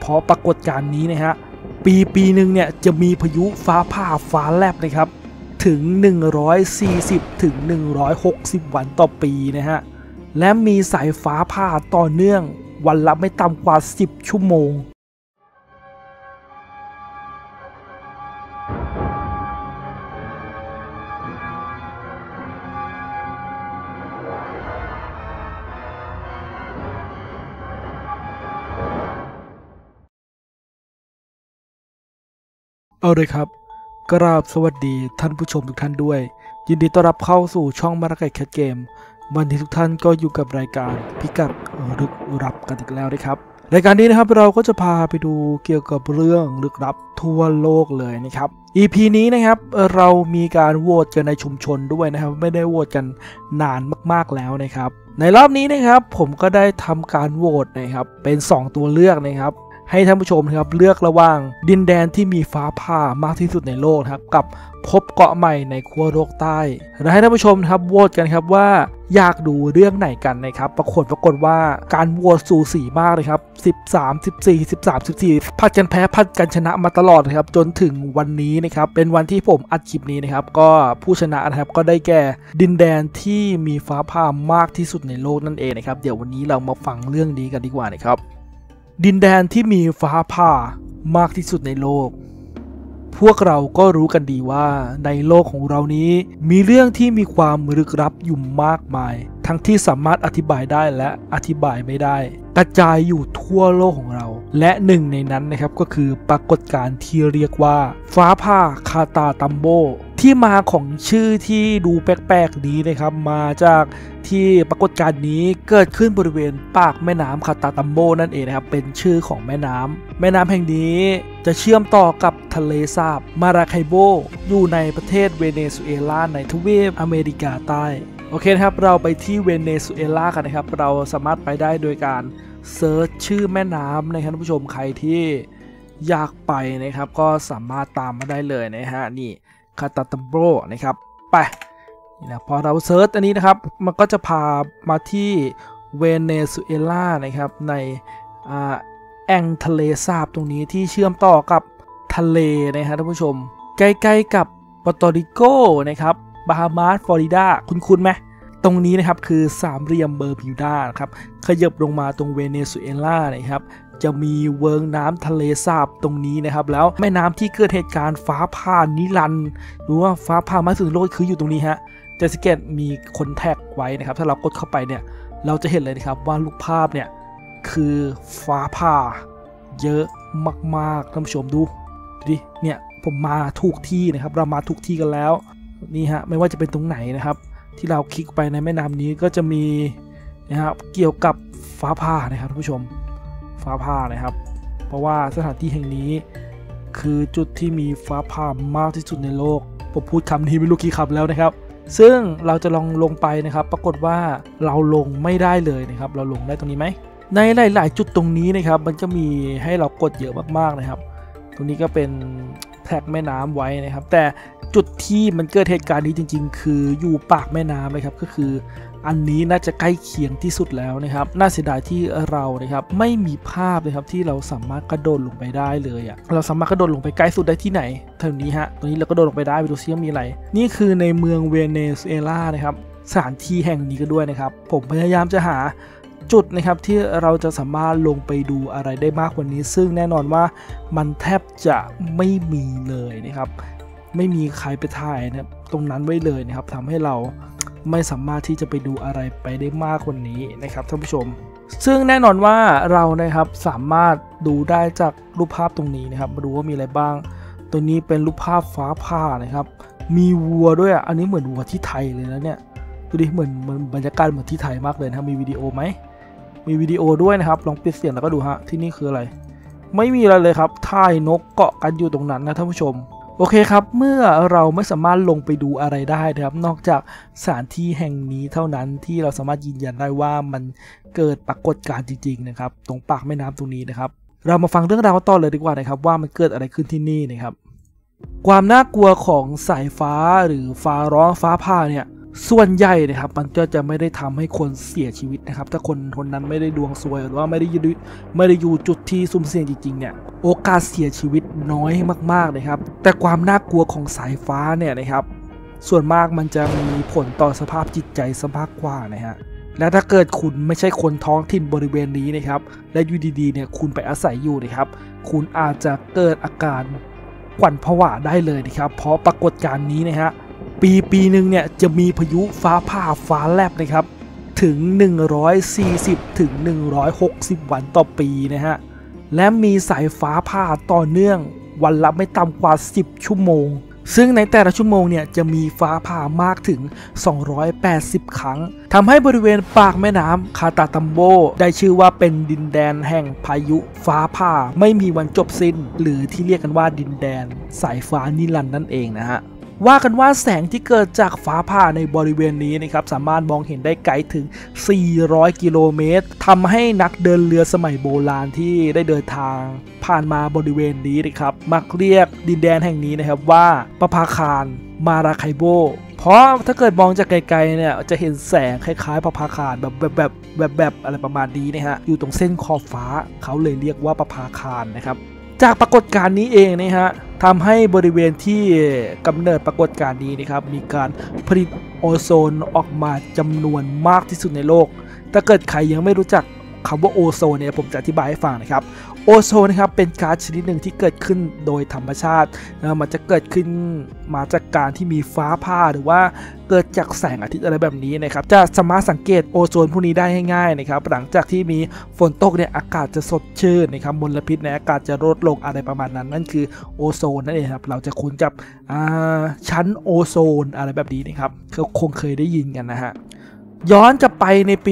ราะปรากฏการณ์นี้นะฮะปีหนึ่งเนี่ยจะมีพายุฟ้าผ่าฟ้าแลบนะครับถึง140ถึง160วันต่อปีนะฮะและมีสายฟ้าผ่าต่อเนื่องวันละไม่ต่ำกว่า10ชั่วโมงเอาเลยครับกราบสวัสดีท่านผู้ชมทุกท่านด้วยยินดีต้อนรับเข้าสู่ช่องมาราไก่แคทเกมวันนี้ทุกท่านก็อยู่กับรายการพิกัดลึกลับกันอีกแล้วนะครับรายการนี้นะครับเราก็จะพาไปดูเกี่ยวกับเรื่องลึกลับทั่วโลกเลยนะครับ EP นี้นะครับเรามีการโหวตกันในชุมชนด้วยนะครับไม่ได้โหวตกันนานมากๆแล้วนะครับในรอบนี้นะครับผมก็ได้ทำการโหวตนะครับเป็น2ตัวเลือกนะครับให้ท่านผู้ชมนะครับเลือกระหว่างดินแดนที่มีฟ้าผ่ามากที่สุดในโลกครับกับพบเกาะใหม่ในขั้วโลกใต้และให้ท่านผู้ชมนะครับโหวตกันครับว่าอยากดูเรื่องไหนกันนะครับปรากฏว่าการโหวตสูสีมากเลยครับ13 14 13 14ผัดกันแพ้ผัดกันชนะมาตลอดนะครับจนถึงวันนี้นะครับเป็นวันที่ผมอัดคลิปนี้นะครับก็ผู้ชนะนะครับก็ได้แก่ดินแดนที่มีฟ้าผ่ามากที่สุดในโลกนั่นเองนะครับเดี๋ยววันนี้เรามาฟังเรื่องนี้กันดีกว่านะครับดินแดนที่มีฟ้าผ่ามากที่สุดในโลกพวกเราก็รู้กันดีว่าในโลกของเรานี้มีเรื่องที่มีความลึกลับอยู่มากมายทั้งที่สามารถอธิบายได้และอธิบายไม่ได้กระจายอยู่ทั่วโลกของเราและหนึ่งในนั้นนะครับก็คือปรากฏการณ์ที่เรียกว่าฟ้าผ่าคาตาตัมโบที่มาของชื่อที่ดูแปลกๆนี้นะครับมาจากที่ปรากฏการณ์นี้เกิดขึ้นบริเวณปากแม่น้ำคาตาตัมโบนั่นเองนะครับเป็นชื่อของแม่น้ำแห่งนี้จะเชื่อมต่อกับทะเลสาบมาราไคโบอยู่ในประเทศเวเนซุเอลาในทวีปอเมริกาใต้โอเคนะครับเราไปที่เวเนซุเอลากันนะครับเราสามารถไปได้โดยการเซิร์ชชื่อแม่น้ำนะครับท่านผู้ชมใครที่อยากไปนะครับก็สามารถตามมาได้เลยนะฮะนี่คาตาตัมโบนะครับไปนะพอเราเซิร์ชอันนี้นะครับมันก็จะพามาที่เวเนซุเอลานะครับในแอ่งทะเลสาบตรงนี้ที่เชื่อมต่อกับทะเลนะฮะท่านผู้ชมใกล้ๆกับปอร์โตริโกนะครับบาฮามาสฟลอริดาคุ้นไหมตรงนี้นะครับคือสามเหลี่ยมเบอร์มิวดาครับขยับลงมาตรงเวเนซุเอลานะครับจะมีเวิงน้ำทะเลสาบตรงนี้นะครับแล้วแม่น้ำที่เกิดเหตุการณ์ฟ้าผ่านิรันดร์หรือว่าฟ้าผ่ามากที่สุดในโลกคืออยู่ตรงนี้ฮะเจสเกตมีคนแท็กไว้นะครับถ้าเรากดเข้าไปเนี่ยเราจะเห็นเลยนะครับว่ารูปภาพเนี่ยคือฟ้าผ่าเยอะมากๆท่านผู้ชมดูดิเนี่ยผมมาถูกที่นะครับเรามาถูกที่กันแล้วนี่ฮะไม่ว่าจะเป็นตรงไหนนะครับที่เราคลิกไปในแม่น้ำนี้ก็จะมีนะครับเกี่ยวกับฟ้าผ่านะครับท่านผู้ชมฟ้าผ่านะครับเพราะว่าสถานที่แห่งนี้คือจุดที่มีฟ้าผ่ามากที่สุดในโลกผมพูดคำนี้ไม่รู้กี่คำแล้วนะครับซึ่งเราจะลงไปนะครับปรากฏว่าเราลงไม่ได้เลยนะครับเราลงได้ตรงนี้ไหมในหลายๆจุดตรงนี้นะครับมันจะมีให้เรากดเยอะมากๆนะครับตรงนี้ก็เป็นแท็กแม่น้ำไว้นะครับแต่จุดที่มันเกิดเหตุการณ์นี้จริงๆคืออยู่ปากแม่น้ำนะครับก็คืออันนี้น่าจะใกล้เคียงที่สุดแล้วนะครับน่าเสียดายที่เรานะครับไม่มีภาพนะครับที่เราสามารถกระโดดลงไปได้เลยเราสามารถกระโดดลงไปใกล้สุดได้ที่ไหนแถวนี้ฮะตรงนี้เราก็โดดลงไปได้ไปดูซิว่ามีอะไรนี่คือในเมืองเวเนซุเอลานะครับสถานที่แห่งนี้ก็ด้วยนะครับผมพยายามจะหาจุดนะครับที่เราจะสามารถลงไปดูอะไรได้มากกว่านี้ซึ่งแน่นอนว่ามันแทบจะไม่มีเลยนะครับไม่มีใครไปถ่ายนะครับตรงนั้นไว้เลยนะครับทำให้เราไม่สามารถที่จะไปดูอะไรไปได้มากกว่านี้นะครับท่านผู้ชมซึ่งแน่นอนว่าเรานะครับสามารถดูได้จากรูปภาพตรงนี้นะครับมาดูว่ามีอะไรบ้างตรงนี้เป็นรูปภาพฟ้าผ่านะครับมีวัวด้วยอันนี้เหมือนวัวที่ไทยเลยนะเนี่ยดูดิเหมือนบรรยากาศเหมือนที่ไทยมากเลยนะครับมีวิดีโอไหมมีวิดีโอด้วยนะครับลองปิดเสียงแล้วก็ดูฮะที่นี่คืออะไรไม่มีอะไรเลยครับถ่ายนกเกาะกันอยู่ตรงนั้นนะท่านผู้ชมโอเคครับเมื่อเราไม่สามารถลงไปดูอะไรได้นะครับนอกจากสถานที่แห่งนี้เท่านั้นที่เราสามารถยืนยันได้ว่ามันเกิดปรากฏการณ์จริงๆนะครับตรงปากแม่น้ำตรงนี้นะครับเรามาฟังเรื่องราวต่อเลยดีกว่านะครับว่ามันเกิดอะไรขึ้นที่นี่นะครับความน่ากลัวของสายฟ้าหรือฟ้าร้องฟ้าผ่าเนี่ยส่วนใหญ่นะครับมันก็จะไม่ได้ทำให้คนเสียชีวิตนะครับถ้าคนนั้นไม่ได้ดวงซวยหรือว่าไม่ได้อยู่จุดที่สุ่มเสี่ยงจริงๆเนี่ยโอกาสเสียชีวิตน้อยมากๆนะครับแต่ความน่ากลัวของสายฟ้าเนี่ยนะครับส่วนมากมันจะมีผลต่อสภาพจิตใจซะมากกว่านะฮะและถ้าเกิดคุณไม่ใช่คนท้องถิ่นบริเวณนี้นะครับและอยู่ดีๆเนี่ยคุณไปอาศัยอยู่นะครับคุณอาจจะเกิดอาการขวัญผวาได้เลยนะครับเพราะปรากฏการณ์นี้นะฮะปีหนึ่งเนี่ยจะมีพายุฟ้าผ่าฟ้าแลบนะครับถึง140ถึง160วันต่อปีนะฮะและมีสายฟ้าผ่าต่อเนื่องวันละไม่ต่ำกว่า10ชั่วโมงซึ่งในแต่ละชั่วโมงเนี่ยจะมีฟ้าผ่ามากถึง280ครั้งทำให้บริเวณปากแม่น้ำคาตาตัมโบได้ชื่อว่าเป็นดินแดนแห่งพายุฟ้าผ่าไม่มีวันจบสิ้นหรือที่เรียกกันว่าดินแดนสายฟ้านิรันดร์นั่นเองนะฮะว่ากันว่าแสงที่เกิดจากฟ้าผ่าในบริเวณนี้นะครับสามารถมองเห็นได้ไกลถึง400กิโลเมตรทำให้นักเดินเรือสมัยโบราณที่ได้เดินทางผ่านมาบริเวณนี้นะครับมักเรียกดินแดนแห่งนี้นะครับว่าประภาคารมาราไคโบเพราะถ้าเกิดมองจากไกลๆเนี่ยจะเห็นแสงคล้ายๆประภาคารแบบอะไรประมาณนี้นะฮะอยู่ตรงเส้นขอบฟ้าเขาเลยเรียกว่าประภาคารนะครับจากปรากฏการณ์นี้เองนะฮะทำให้บริเวณที่กำเนิดปรากฏการณ์นี้นะครับมีการผลิตโอโซนออกมาจำนวนมากที่สุดในโลกถ้าเกิดใครยังไม่รู้จักคำว่าโอโซนเนี่ยผมจะอธิบายให้ฟังนะครับโอโซนนะครับเป็นก๊าซชนิดหนึ่งที่เกิดขึ้นโดยธรรมชาติมันจะเกิดขึ้นมาจากการที่มีฟ้าผ่าหรือว่าเกิดจากแสงอาทิตย์อะไรแบบนี้นะครับจะสามารถสังเกตโอโซนพวกนี้ได้ง่ายๆนะครับหลังจากที่มีฝนตกเนี่ยอากาศจะสดชื่นนะครับมลพิษในอากาศจะลดลงอะไรประมาณนั้นนั่นคือโอโซนนั่นเองครับเราจะคุ้นกับชั้นโอโซนอะไรแบบนี้นะครับก็คงเคยได้ยินกันนะฮะย้อนกลับไปในปี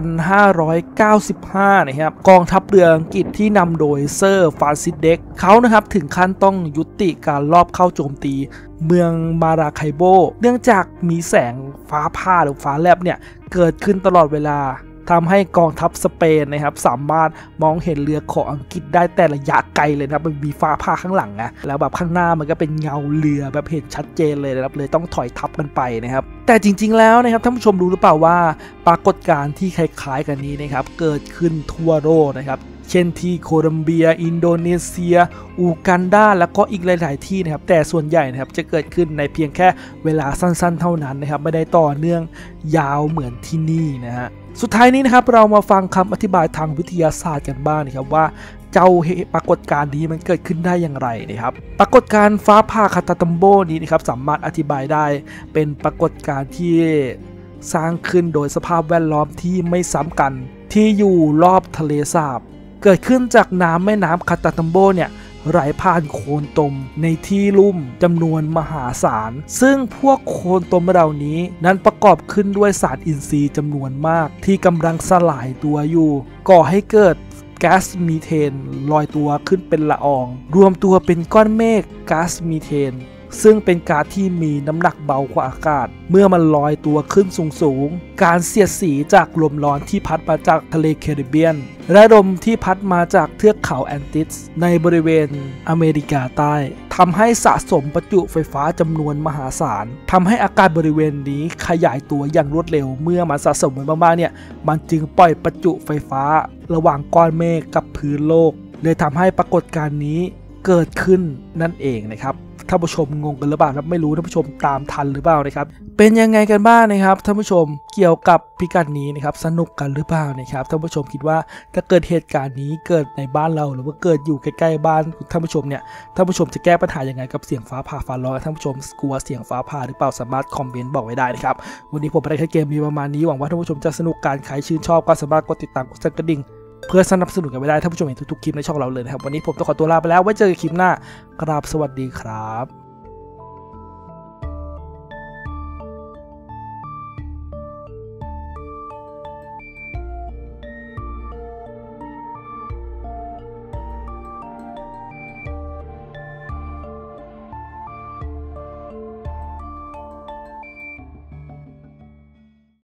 1595 นะครับกองทัพเรืออังกฤษที่นำโดยเซอร์ฟรานซิสเด็กเขานะครับถึงขั้นต้องยุติการลอบเข้าโจมตีเมืองมาราไคโบเนื่องจากมีแสงฟ้าผ่าหรือฟ้าแลบเนี่ยเกิดขึ้นตลอดเวลาทำให้กองทัพสเปนนะครับสามารถมองเห็นเรือของอังกฤษได้แต่ระยะไกลเลยนะครับมันมีฟ้าผ่าข้างหลังนะแล้วแบบข้างหน้ามันก็เป็นเงาเรือแบบเห็นชัดเจนเลยนะครับเลยต้องถอยทับกันไปนะครับแต่จริงๆแล้วนะครับท่านผู้ชมรู้หรือเปล่าว่าปรากฏการณ์ที่คล้ายๆกันนี้นะครับเกิดขึ้นทั่วโลกนะครับเช่นที่โคลัมเบียอินโดนีเซียอูกันดาแล้วก็อีกหลายๆที่นะครับแต่ส่วนใหญ่นะครับจะเกิดขึ้นในเพียงแค่เวลาสั้นๆเท่านั้นนะครับไม่ได้ต่อเนื่องยาวเหมือนที่นี่นะฮะสุดท้ายนี้นะครับเรามาฟังคำอธิบายทางวิทยาศาสตร์กันบ้างนะครับว่าเจ้าปรากฏการณ์นี้มันเกิดขึ้นได้อย่างไรนะครับปรากฏการณ์ฟ้าผ่าคาตาตัมโบนี้นะครับสามารถอธิบายได้เป็นปรากฏการณ์ที่สร้างขึ้นโดยสภาพแวดล้อมที่ไม่ซ้ำกันที่อยู่รอบทะเลสาบเกิดขึ้นจากน้ำแม่น้ำคาตาตัมโบเนี่ยไหลผ่านโคลนตมในที่ลุ่มจำนวนมหาศาลซึ่งพวกโคลนตมเหล่านี้นั้นประกอบขึ้นด้วยสารอินทรีย์จำนวนมากที่กำลังสลายตัวอยู่ก่อให้เกิดก๊าซมีเทนลอยตัวขึ้นเป็นละอองรวมตัวเป็นก้อนเมฆก๊าซมีเทนซึ่งเป็นก๊าซที่มีน้ำหนักเบากว่าอากาศเมื่อมันลอยตัวขึ้นสูงการเสียดสีจากลมร้อนที่พัดมาจากทะเลแคริบเบียนและลมที่พัดมาจากเทือกเขาแอนติสในบริเวณอเมริกาใต้ทำให้สะสมประจุไฟฟ้าจำนวนมหาศาลทำให้อากาศบริเวณนี้ขยายตัวอย่างรวดเร็วเมื่อมันสะสมมากๆเนี่ยมันจึงปล่อยประจุไฟฟ้าระหว่างก้อนเมฆกับพื้นโลกเลยทำให้ปรากฏการณ์นี้เกิดขึ้นนั่นเองนะครับท่านผู้ชมงงกันหรือเปล่าครับไม่รู้ท่านผู้ชมตามทันหรือเปล่านะครับเป็นยังไงกันบ้างนะครับท่านผู้ชมเกี่ยวกับพิกัดนี้นะครับสนุกกันหรือเปล่านะครับท่านผู้ชมคิดว่าถ้าเกิดเหตุการณ์นี้เกิดในบ้านเราหรือว่าเกิดอยู่ใกล้ๆบ้านท่านผู้ชมเนี่ยท่านผู้ชมจะแก้ปัญหายังไงกับเสียงฟ้าผ่าฟ้าร้องท่านผู้ชมกลัวเสียงฟ้าผ่าหรือเปล่าสามารถคอมเมนต์บอกไว้ได้นะครับวันนี้ผมได้แค่เกมมีประมาณนี้หวังว่าท่านผู้ชมจะสนุกการใครชื่นชอบก็สามารถกดติดตามกดสั่นกระดิ่งเพื่อสนับสนุนกันไปได้ท่านผู้ชมเห็นทุกๆคลิปในช่องเราเลยนะครับวันนี้ผมต้องขอตัวลาไปแล้วไว้เจอกันคลิปหน้ากราบสวัสดีครับ